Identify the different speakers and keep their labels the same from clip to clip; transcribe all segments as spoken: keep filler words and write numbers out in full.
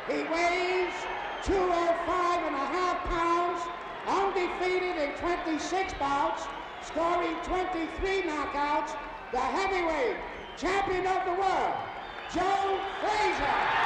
Speaker 1: He weighs two oh five and a half pounds, undefeated in twenty-six bouts, scoring twenty-three knockouts, the heavyweight champion of the world, Joe Frazier.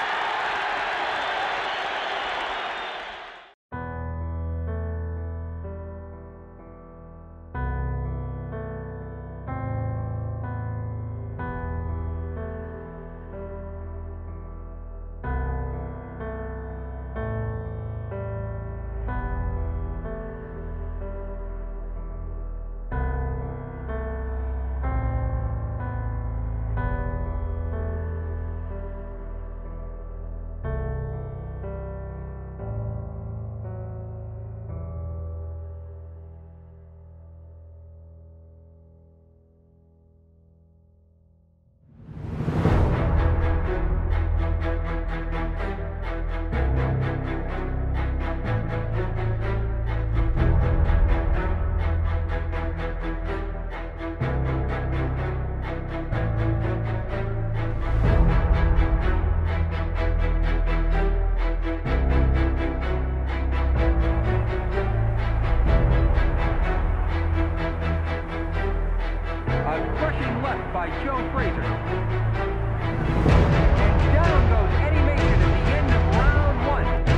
Speaker 2: By Joe Frazier. And down goes Eddie Mason at the end of round one.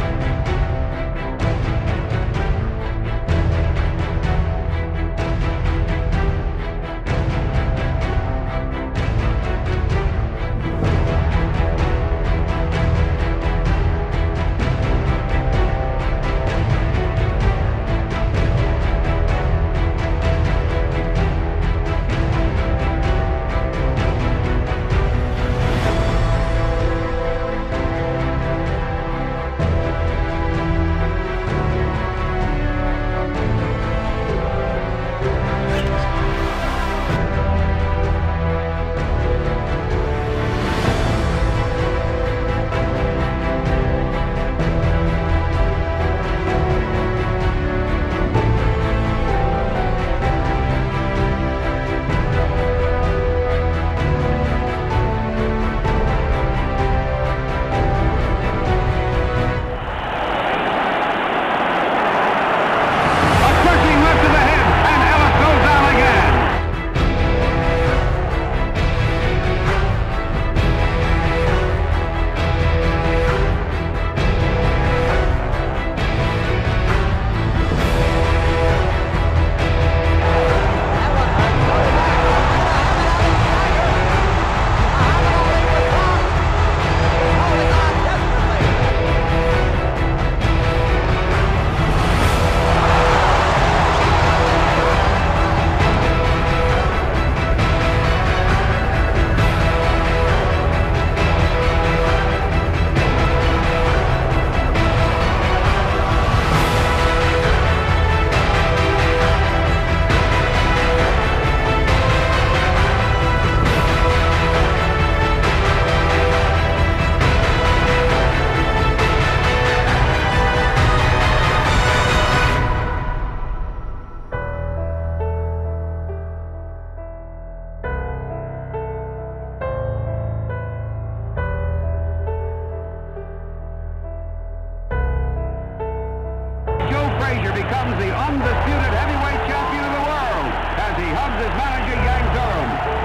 Speaker 2: Frazier becomes the undisputed heavyweight champion of the world as he hugs his manager, Yang Durham.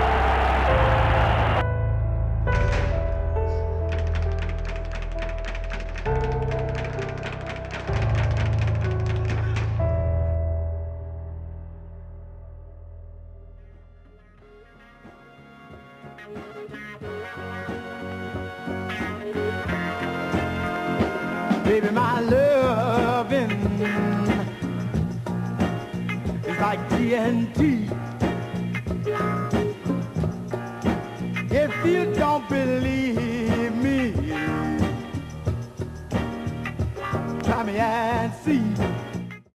Speaker 3: Baby, my loving is like T N T. If you don't believe me, try me and see.